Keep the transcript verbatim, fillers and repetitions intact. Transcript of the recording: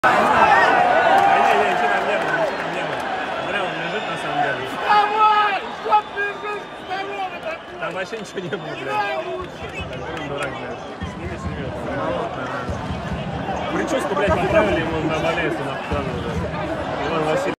Там вообще ничего не было, блядь. Дурак, блядь. Сними, сними. Прическу, блядь, поправили ему на болезнь, на вторую, блядь. Иван Васильевич.